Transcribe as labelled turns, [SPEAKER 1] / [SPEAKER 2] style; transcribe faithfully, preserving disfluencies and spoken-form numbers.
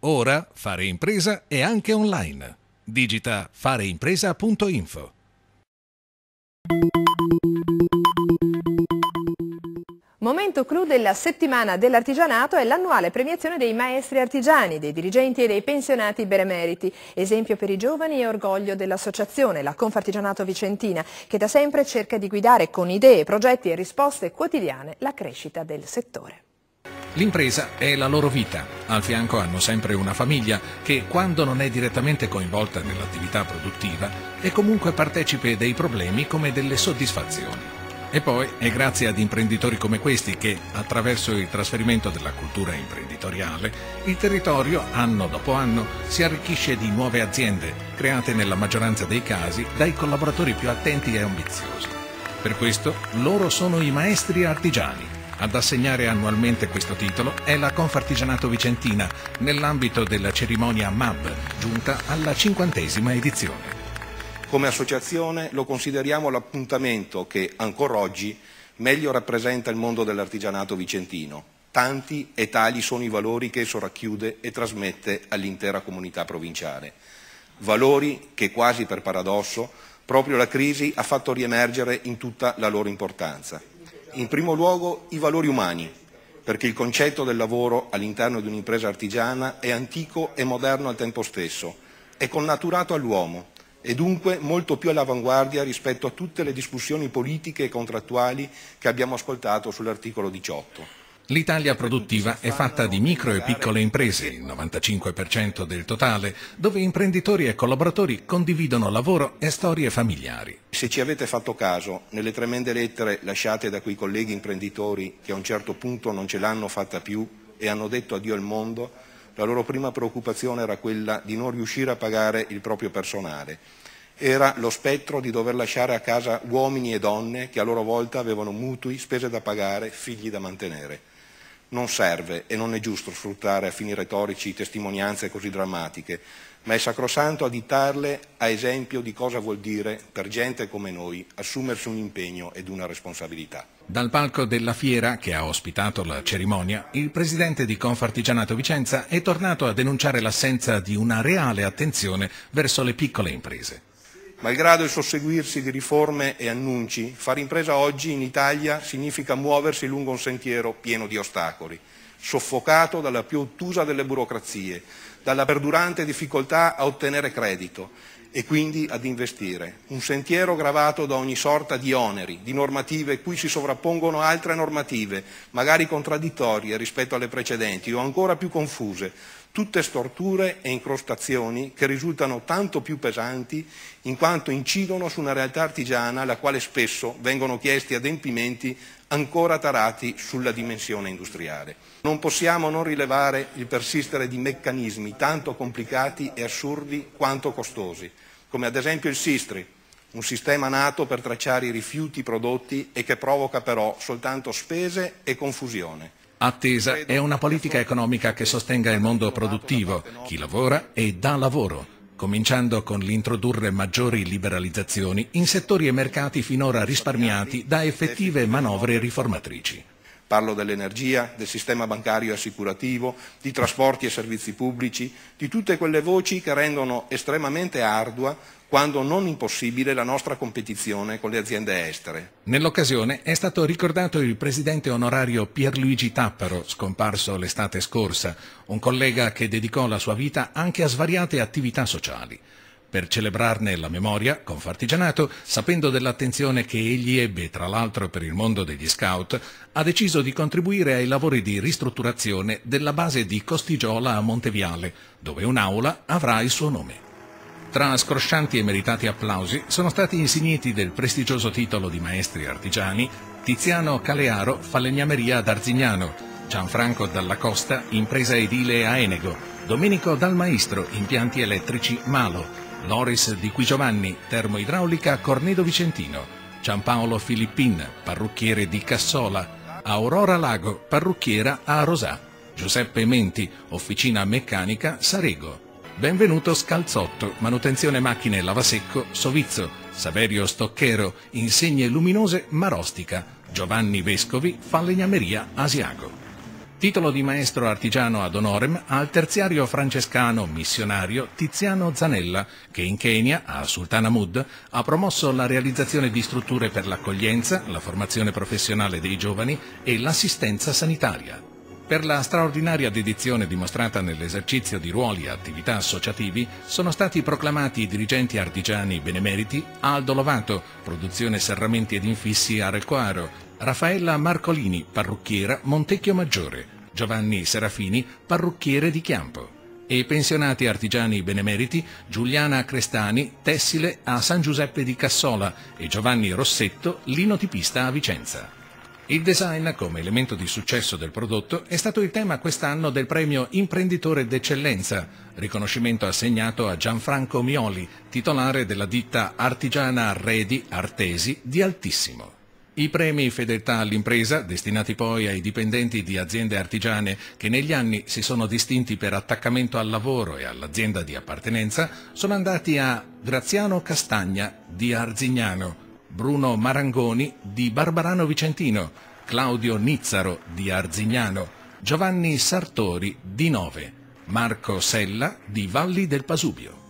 [SPEAKER 1] Ora fare impresa è anche online. Digita fareimpresa punto info.
[SPEAKER 2] Momento clou della settimana dell'artigianato è l'annuale premiazione dei maestri artigiani, dei dirigenti e dei pensionati benemeriti. Esempio per i giovani e orgoglio dell'associazione, la Confartigianato Vicentina, che da sempre cerca di guidare con idee, progetti e risposte quotidiane la crescita del settore.
[SPEAKER 1] L'impresa è la loro vita. Al fianco hanno sempre una famiglia che, quando non è direttamente coinvolta nell'attività produttiva, è comunque partecipe dei problemi come delle soddisfazioni. E poi è grazie ad imprenditori come questi che, attraverso il trasferimento della cultura imprenditoriale, il territorio, anno dopo anno, si arricchisce di nuove aziende, create nella maggioranza dei casi dai collaboratori più attenti e ambiziosi. Per questo loro sono i maestri artigiani. Ad assegnare annualmente questo titolo è la Confartigianato Vicentina, nell'ambito della cerimonia M A B, giunta alla cinquantesima edizione.
[SPEAKER 3] Come associazione lo consideriamo l'appuntamento che, ancora oggi, meglio rappresenta il mondo dell'artigianato vicentino. Tanti e tali sono i valori che esso racchiude e trasmette all'intera comunità provinciale. Valori che, quasi per paradosso, proprio la crisi ha fatto riemergere in tutta la loro importanza. In primo luogo i valori umani, perché il concetto del lavoro all'interno di un'impresa artigiana è antico e moderno al tempo stesso, è connaturato all'uomo e dunque molto più all'avanguardia rispetto a tutte le discussioni politiche e contrattuali che abbiamo ascoltato sull'articolo diciotto.
[SPEAKER 1] L'Italia produttiva è fatta di micro e piccole imprese, il novantacinque per cento del totale, dove imprenditori e collaboratori condividono lavoro e storie familiari.
[SPEAKER 3] Se ci avete fatto caso, nelle tremende lettere lasciate da quei colleghi imprenditori che a un certo punto non ce l'hanno fatta più e hanno detto addio al mondo, la loro prima preoccupazione era quella di non riuscire a pagare il proprio personale. Era lo spettro di dover lasciare a casa uomini e donne che a loro volta avevano mutui, spese da pagare, figli da mantenere. Non serve e non è giusto sfruttare a fini retorici testimonianze così drammatiche, ma è sacrosanto additarle a esempio di cosa vuol dire per gente come noi assumersi un impegno ed una responsabilità.
[SPEAKER 1] Dal palco della fiera, che ha ospitato la cerimonia, il presidente di Confartigianato Vicenza è tornato a denunciare l'assenza di una reale attenzione verso le piccole imprese.
[SPEAKER 3] Malgrado il susseguirsi di riforme e annunci, fare impresa oggi in Italia significa muoversi lungo un sentiero pieno di ostacoli, soffocato dalla più ottusa delle burocrazie, dalla perdurante difficoltà a ottenere credito e quindi ad investire. Un sentiero gravato da ogni sorta di oneri, di normative cui si sovrappongono altre normative, magari contraddittorie rispetto alle precedenti o ancora più confuse, tutte storture e incrostazioni che risultano tanto più pesanti in quanto incidono su una realtà artigiana alla quale spesso vengono chiesti adempimenti ancora tarati sulla dimensione industriale. Non possiamo non rilevare il persistere di meccanismi tanto complicati e assurdi quanto costosi, come ad esempio il SISTRI, un sistema nato per tracciare i rifiuti prodotti e che provoca però soltanto spese e confusione.
[SPEAKER 1] Attesa è una politica economica che sostenga il mondo produttivo, chi lavora e dà lavoro, cominciando con l'introdurre maggiori liberalizzazioni in settori e mercati finora risparmiati da effettive manovre riformatrici.
[SPEAKER 3] Parlo dell'energia, del sistema bancario e assicurativo, di trasporti e servizi pubblici, di tutte quelle voci che rendono estremamente ardua, quando non impossibile, la nostra competizione con le aziende estere.
[SPEAKER 1] Nell'occasione è stato ricordato il presidente onorario Pierluigi Tapparo, scomparso l'estate scorsa, un collega che dedicò la sua vita anche a svariate attività sociali. Per celebrarne la memoria, Confartigianato, sapendo dell'attenzione che egli ebbe tra l'altro per il mondo degli scout, ha deciso di contribuire ai lavori di ristrutturazione della base di Costigiola a Monteviale, dove un'aula avrà il suo nome. Tra scroscianti e meritati applausi sono stati insigniti del prestigioso titolo di maestri artigiani Tiziano Calearo, falegnameria ad Arzignano, Gianfranco Dalla Costa, impresa edile a Enego, Domenico Dalmaistro, impianti elettrici Malo, Loris Di Qui Giovanni, termoidraulica Cornedo Vicentino, Giampaolo Filippin, parrucchiere di Cassola, Aurora Lago, parrucchiera a Rosà, Giuseppe Menti, officina meccanica Sarego. Benvenuto Scalzotto, manutenzione macchine lavasecco Sovizzo, Saverio Stocchero, insegne luminose Marostica, Giovanni Vescovi, falegnameria Asiago. Titolo di maestro artigiano ad honorem al terziario francescano missionario Tiziano Zanella, che in Kenya, a Sultanahmud, ha promosso la realizzazione di strutture per l'accoglienza, la formazione professionale dei giovani e l'assistenza sanitaria. Per la straordinaria dedizione dimostrata nell'esercizio di ruoli e attività associativi sono stati proclamati i dirigenti artigiani benemeriti Aldo Lovato, produzione serramenti ed infissi a Requaro, Raffaella Marcolini, parrucchiera Montecchio Maggiore, Giovanni Serafini, parrucchiere di Chiampo, e pensionati artigiani benemeriti Giuliana Crestani, tessile a San Giuseppe di Cassola, e Giovanni Rossetto, linotipista a Vicenza. Il design, come elemento di successo del prodotto, è stato il tema quest'anno del premio Imprenditore d'Eccellenza, riconoscimento assegnato a Gianfranco Mioli, titolare della ditta artigiana Arredi Artesi di Altissimo. I premi Fedeltà all'impresa, destinati poi ai dipendenti di aziende artigiane che negli anni si sono distinti per attaccamento al lavoro e all'azienda di appartenenza, sono andati a Graziano Castagna di Arzignano, Bruno Marangoni di Barbarano Vicentino, Claudio Nizzaro di Arzignano, Giovanni Sartori di Nove, Marco Sella di Valli del Pasubio.